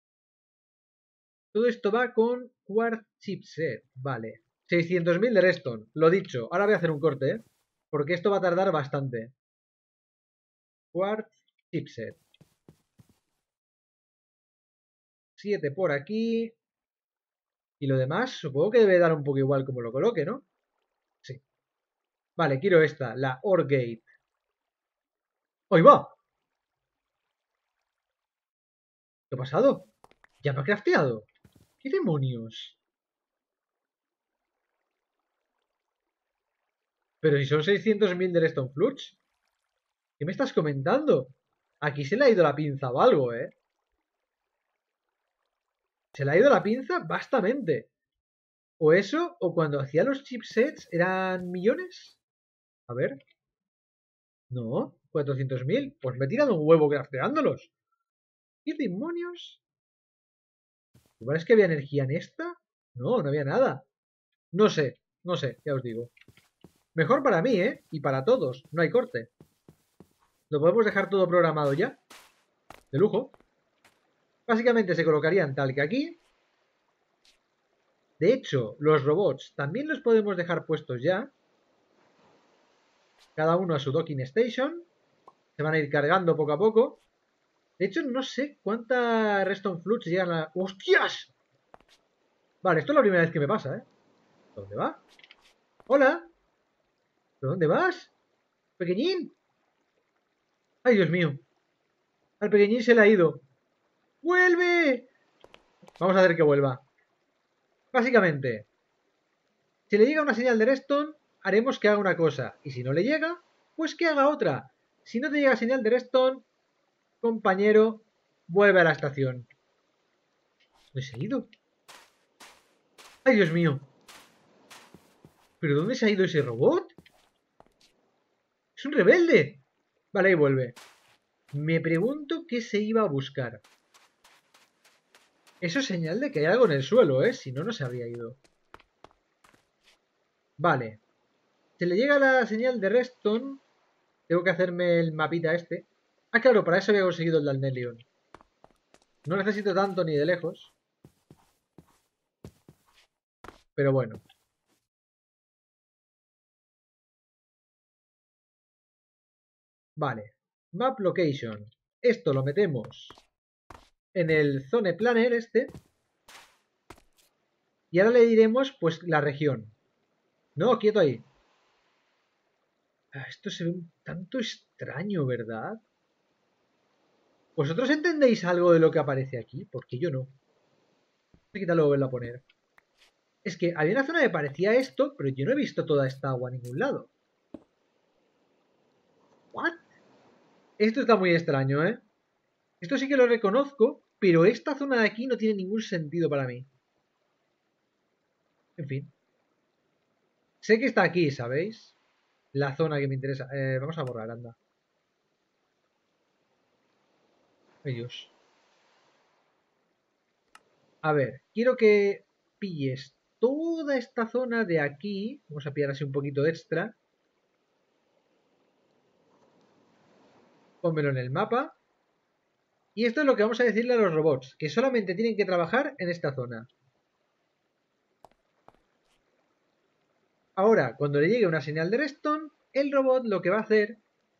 Todo esto va con Quartz Chipset. Vale. seiscientos mil de redstone. Lo dicho. Ahora voy a hacer un corte, ¿eh? Porque esto va a tardar bastante. Quartz Chipset. siete por aquí. Y lo demás, supongo que debe dar un poco igual como lo coloque, ¿no? Sí. Vale, quiero esta, la OR Gate. ¡Ahí va! ¿Qué ha pasado? ¿Ya me ha crafteado? ¿Qué demonios? Pero si son seiscientos mil de Redstone Flux. ¿Qué me estás comentando? Aquí se le ha ido la pinza o algo, ¿eh? Se le ha ido la pinza bastante. O eso, o cuando hacía los chipsets eran millones. A ver. No, cuatrocientos mil. Pues me he tirado un huevo crafteándolos. ¿Qué demonios? ¿Igual es que había energía en esta? No, no había nada. No sé, no sé, ya os digo. Mejor para mí, ¿eh? Y para todos. No hay corte. Lo podemos dejar todo programado ya. De lujo. Básicamente se colocarían tal que aquí. De hecho, los robots también los podemos dejar puestos ya. Cada uno a su docking station. Se van a ir cargando poco a poco. De hecho, no sé cuánta Redstone Flux llegan a... ¡Hostias! Vale, esto es la primera vez que me pasa, ¿eh? ¿Dónde va? ¡Hola! ¿Pero dónde vas? ¡Pequeñín! ¡Ay, Dios mío! Al pequeñín se le ha ido. ¡Vuelve! Vamos a hacer que vuelva. Básicamente, si le llega una señal de redstone, haremos que haga una cosa. Y si no le llega, pues que haga otra. Si no te llega señal de redstone, compañero, vuelve a la estación. ¿Dónde se ha ido? ¡Ay, Dios mío! ¿Pero dónde se ha ido ese robot? ¡Es un rebelde! Vale, ahí vuelve. Me pregunto qué se iba a buscar. Eso es señal de que hay algo en el suelo, ¿eh? Si no, no se habría ido. Vale. Se le llega la señal de redstone. Tengo que hacerme el mapita este. Ah, claro, para eso había conseguido el Dalnelion. No necesito tanto ni de lejos. Pero bueno. Vale. Map location. Esto lo metemos en el Zone Planner este. Y ahora le diremos, pues, la región. No, quieto ahí. Ah, esto se ve un tanto extraño, ¿verdad? ¿Vosotros entendéis algo de lo que aparece aquí? Porque yo no. Voy a quitarlo y volverlo a poner. Es que había una zona que parecía esto, pero yo no he visto toda esta agua a ningún lado. ¿What? Esto está muy extraño, ¿eh? Esto sí que lo reconozco, pero esta zona de aquí no tiene ningún sentido para mí. En fin. Sé que está aquí, ¿sabéis? La zona que me interesa. Eh, vamos a borrar, anda. Ay, Dios. A ver, quiero que pilles toda esta zona de aquí. Vamos a pillar así un poquito extra. Pónmelo en el mapa. Y esto es lo que vamos a decirle a los robots, que solamente tienen que trabajar en esta zona. Ahora, cuando le llegue una señal de redstone, el robot lo que va a hacer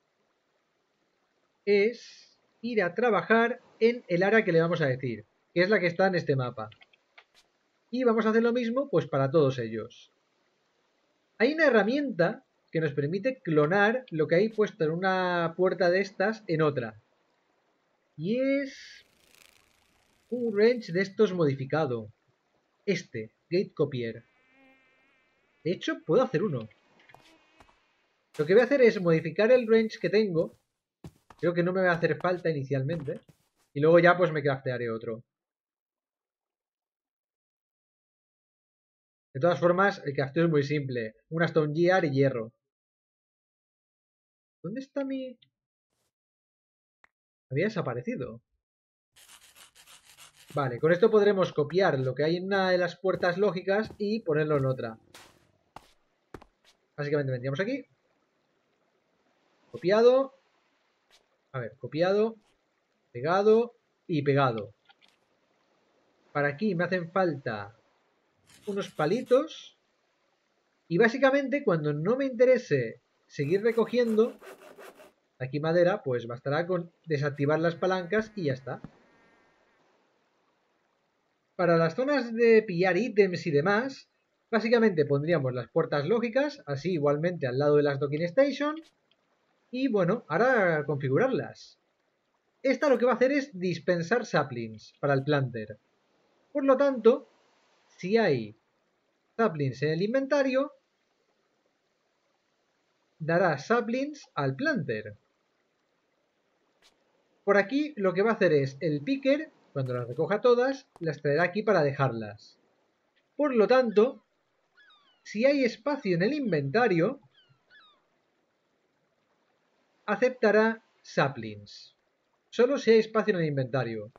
es ir a trabajar en el área que le vamos a decir, que es la que está en este mapa. Y vamos a hacer lo mismo pues para todos ellos. Hay una herramienta que nos permite clonar lo que hay puesto en una puerta de estas en otra. Y es un wrench de estos modificado. Este, Gate Copier. De hecho, puedo hacer uno. Lo que voy a hacer es modificar el wrench que tengo. Creo que no me va a hacer falta inicialmente. Y luego ya pues me craftearé otro. De todas formas, el crafteo es muy simple. Una stone gear y hierro. ¿Dónde está mi...? Había desaparecido. Vale, con esto podremos copiar lo que hay en una de las puertas lógicas y ponerlo en otra. Básicamente vendríamos aquí. Copiado. A ver, copiado. Pegado. Y pegado. Para aquí me hacen falta unos palitos. Y básicamente cuando no me interese seguir recogiendo aquí madera, pues bastará con desactivar las palancas y ya está. Para las zonas de pillar ítems y demás, básicamente pondríamos las puertas lógicas, así igualmente al lado de las docking station. Y bueno, ahora configurarlas. Esta lo que va a hacer es dispensar saplings para el planter. Por lo tanto, si hay saplings en el inventario, dará saplings al planter. Por aquí lo que va a hacer es el picker, cuando las recoja todas, las traerá aquí para dejarlas. Por lo tanto, si hay espacio en el inventario, aceptará saplings. Solo si hay espacio en el inventario.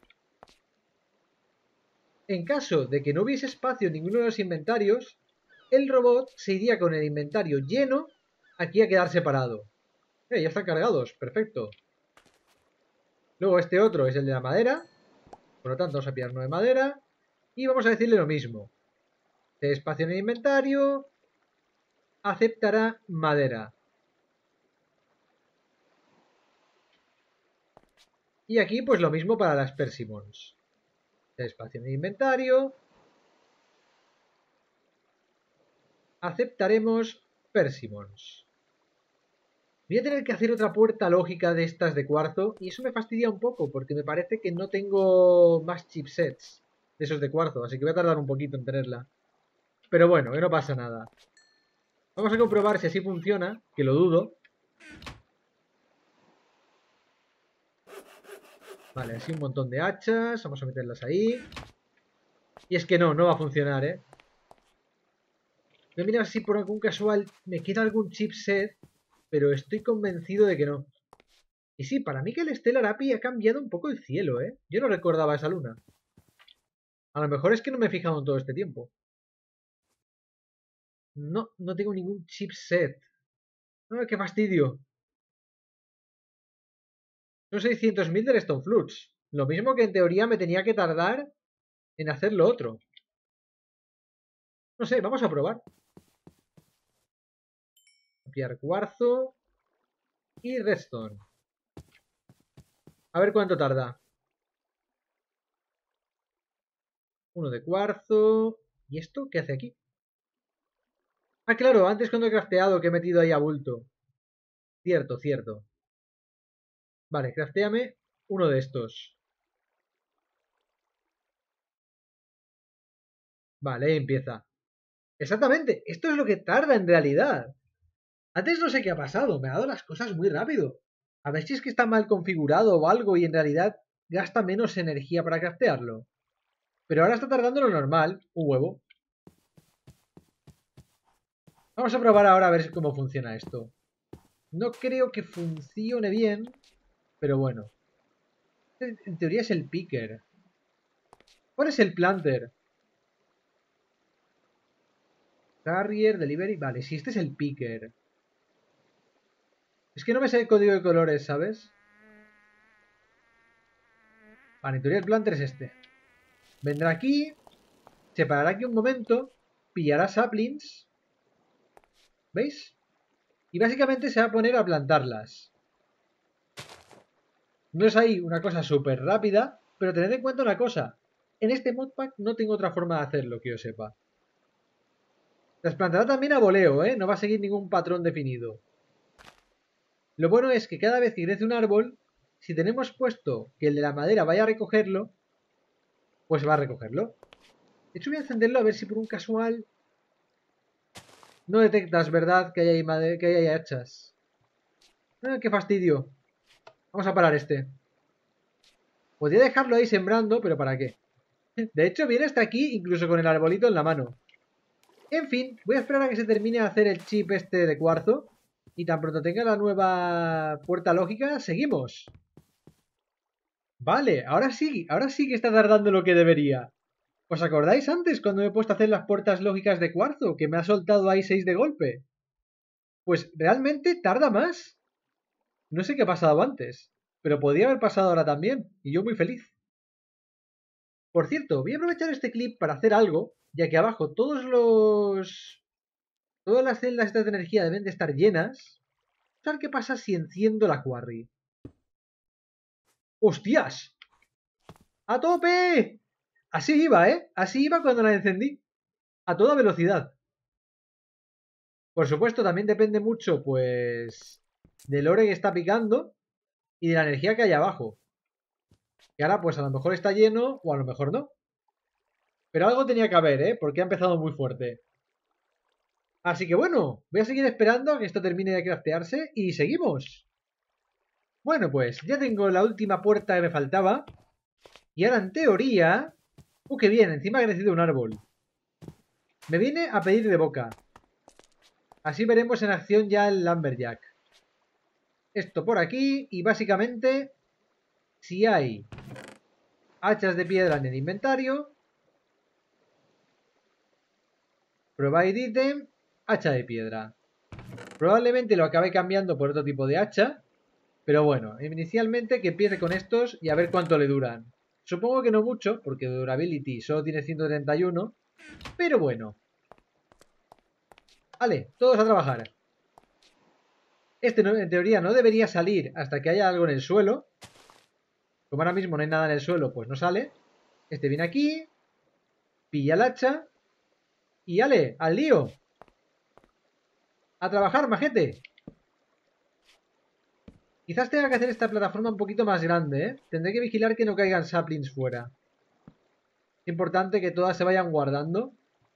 En caso de que no hubiese espacio en ninguno de los inventarios, el robot se iría con el inventario lleno aquí a quedar separado. Eh, ya están cargados, perfecto. Luego este otro es el de la madera. Por lo tanto, vamos a pillar uno de madera. Y vamos a decirle lo mismo. Si hay espacio en el inventario, aceptará madera. Y aquí pues lo mismo para las persimmons. Si hay espacio en el inventario, aceptaremos persimmons. Voy a tener que hacer otra puerta lógica de estas de cuarzo y eso me fastidia un poco porque me parece que no tengo más chipsets de esos de cuarzo, así que voy a tardar un poquito en tenerla. Pero bueno, que no pasa nada. Vamos a comprobar si así funciona, que lo dudo. Vale, así un montón de hachas, vamos a meterlas ahí. Y es que no, no va a funcionar, ¿eh? Voy a mirar si por algún casual me queda algún chipset, pero estoy convencido de que no. Y sí, para mí que el Stellar A P I ha cambiado un poco el cielo, ¿eh? Yo no recordaba esa luna. A lo mejor es que no me he fijado en todo este tiempo. No, no tengo ningún chipset. ¡Ah, qué fastidio! Son seiscientos mil del Stone Flux. Lo mismo que en teoría me tenía que tardar en hacer lo otro. No sé, vamos a probar. Copiar cuarzo y redstone. A ver cuánto tarda. Uno de cuarzo. ¿Y esto qué hace aquí? Ah, claro, antes cuando he crafteado que he metido ahí a bulto. Cierto, cierto. Vale, craftéame uno de estos. Vale, ahí empieza. Exactamente, esto es lo que tarda en realidad. Antes no sé qué ha pasado, me ha dado las cosas muy rápido. A ver si es que está mal configurado o algo y en realidad gasta menos energía para craftearlo. Pero ahora está tardando lo normal, un huevo. Vamos a probar ahora a ver cómo funciona esto. No creo que funcione bien, pero bueno. En teoría es el picker. ¿Cuál es el planter? Carrier, delivery. Vale, si este es el picker. Es que no me sé el código de colores, ¿sabes? Vale, en teoría el planter es este. Vendrá aquí, se parará aquí un momento, pillará saplings. ¿Veis? Y básicamente se va a poner a plantarlas. No es ahí una cosa súper rápida, pero tened en cuenta una cosa. En este modpack no tengo otra forma de hacerlo, que yo sepa. Las plantará también a voleo, ¿eh? No va a seguir ningún patrón definido. Lo bueno es que cada vez que crece un árbol, si tenemos puesto que el de la madera vaya a recogerlo, pues va a recogerlo. De hecho voy a encenderlo a ver si por un casual no detectas, ¿verdad? Que hay ahí, madera, que hay ahí hachas. Ah, qué fastidio. Vamos a parar este. Podría dejarlo ahí sembrando, pero ¿para qué? De hecho, viene hasta aquí incluso con el arbolito en la mano. En fin, voy a esperar a que se termine de hacer el chip este de cuarzo. Y tan pronto tenga la nueva puerta lógica, seguimos. Vale, ahora sí, ahora sí que está tardando lo que debería. ¿Os acordáis antes cuando me he puesto a hacer las puertas lógicas de cuarzo? Que me ha soltado ahí seis de golpe. Pues realmente tarda más. No sé qué ha pasado antes, pero podría haber pasado ahora también, y yo muy feliz. Por cierto, voy a aprovechar este clip para hacer algo, ya que abajo todos los... Todas las celdas estas de energía deben de estar llenas. Vamos a ver qué pasa si enciendo la quarry. ¡Hostias! ¡A tope! Así iba, ¿eh? Así iba cuando la encendí. A toda velocidad. Por supuesto, también depende mucho, pues, del ore que está picando y de la energía que hay abajo. Y ahora, pues, a lo mejor está lleno o a lo mejor no. Pero algo tenía que haber, ¿eh? Porque ha empezado muy fuerte. Así que bueno, voy a seguir esperando a que esto termine de craftearse y seguimos. Bueno, pues ya tengo la última puerta que me faltaba. Y ahora, en teoría... ¡Uh, qué bien! Encima ha crecido un árbol. Me viene a pedir de boca. Así veremos en acción ya el Lumberjack. Esto por aquí y básicamente... Si hay hachas de piedra en el inventario... Provide item, hacha de piedra. Probablemente lo acabe cambiando por otro tipo de hacha. Pero bueno, inicialmente que empiece con estos y a ver cuánto le duran. Supongo que no mucho, porque durability solo tiene ciento treinta y uno. Pero bueno. Vale, todos a trabajar. Este no, en teoría no debería salir hasta que haya algo en el suelo. Como ahora mismo no hay nada en el suelo, pues no sale. Este viene aquí. Pilla el hacha. Y ale, al lío. A trabajar, majete. Quizás tenga que hacer esta plataforma un poquito más grande, ¿eh? Tendré que vigilar que no caigan saplings fuera. Es importante que todas se vayan guardando.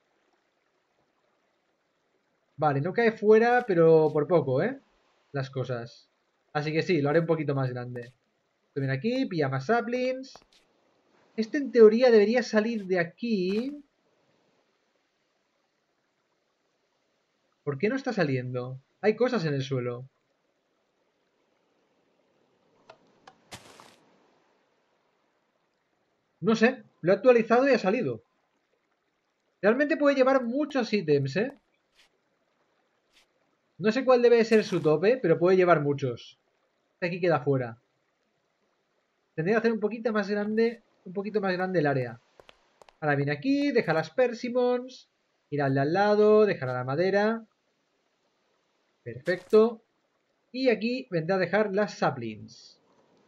Vale, no cae fuera, pero por poco, ¿eh? Las cosas. Así que sí, lo haré un poquito más grande. Esto viene aquí, pilla más saplings. Este en teoría debería salir de aquí. ¿Por qué no está saliendo? Hay cosas en el suelo. No sé, lo he actualizado y ha salido. Realmente puede llevar muchos ítems, ¿eh? No sé cuál debe ser su tope, pero puede llevar muchos. Este aquí queda fuera. Tendría que hacer un poquito más grande, un poquito más grande el área. Ahora viene aquí, deja las persimmons, ir al de al lado, dejará la madera. Perfecto. Y aquí vendrá a dejar las saplings.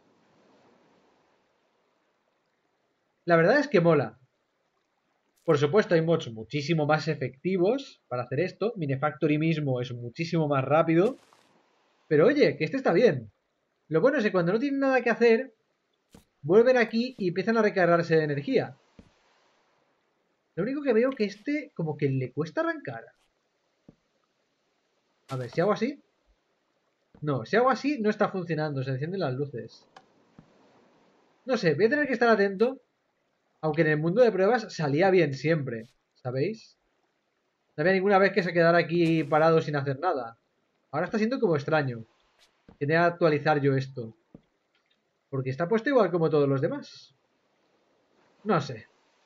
La verdad es que mola. Por supuesto hay mods muchísimo más efectivos para hacer esto. Minefactory mismo es muchísimo más rápido. Pero oye, que este está bien. Lo bueno es que cuando no tienen nada que hacer, vuelven aquí y empiezan a recargarse de energía. Lo único que veo que este como que le cuesta arrancar. A ver, si hago así. No, si hago así no está funcionando, se encienden las luces. No sé, voy a tener que estar atento. Aunque en el mundo de pruebas salía bien siempre, ¿sabéis? No había ninguna vez que se quedara aquí parado sin hacer nada. Ahora está siendo como extraño. Tenía que actualizar yo esto. Porque está puesto igual como todos los demás. No sé.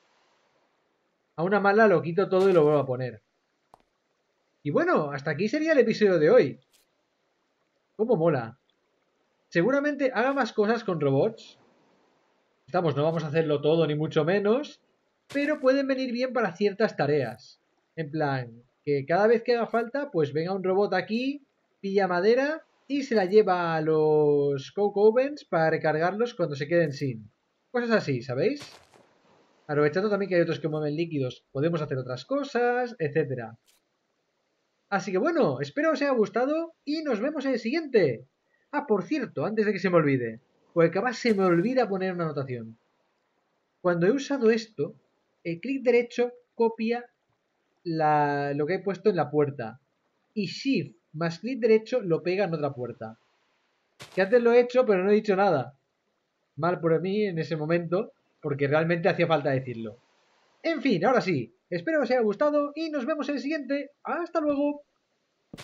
A una mala lo quito todo y lo vuelvo a poner. Y bueno, hasta aquí sería el episodio de hoy. ¿Cómo mola? Seguramente haga más cosas con robots. Estamos, no vamos a hacerlo todo ni mucho menos. Pero pueden venir bien para ciertas tareas. En plan, que cada vez que haga falta, pues venga un robot aquí, pilla madera y se la lleva a los coke ovens para recargarlos cuando se queden sin. Cosas así, ¿sabéis? Aprovechando también que hay otros que mueven líquidos, podemos hacer otras cosas, etcétera. Así que bueno, espero os haya gustado y nos vemos en el siguiente. Ah, por cierto, antes de que se me olvide, porque capaz se me olvida poner una anotación. Cuando he usado esto, el clic derecho copia la, lo que he puesto en la puerta. Y Shift más clic derecho lo pega en otra puerta. Que antes lo he hecho, pero no he dicho nada. Mal por mí en ese momento, porque realmente hacía falta decirlo. En fin, ahora sí, espero que os haya gustado y nos vemos en el siguiente. ¡Hasta luego!